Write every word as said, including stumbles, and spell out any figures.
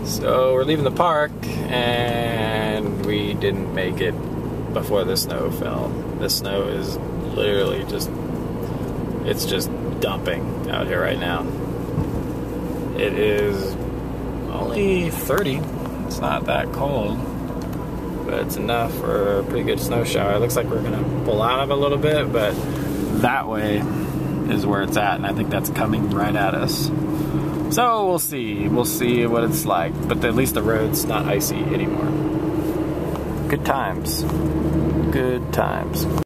So we're leaving the park, and we didn't make it before the snow fell. The snow is literally just, it's just dumping out here right now. It is only thirty. It's not that cold, but it's enough for a pretty good snow shower. It looks like we're gonna pull out of it a little bit, but that way is where it's at, and I think that's coming right at us. So we'll see. We'll see what it's like, but at least the road's not icy anymore. Good times. Good times.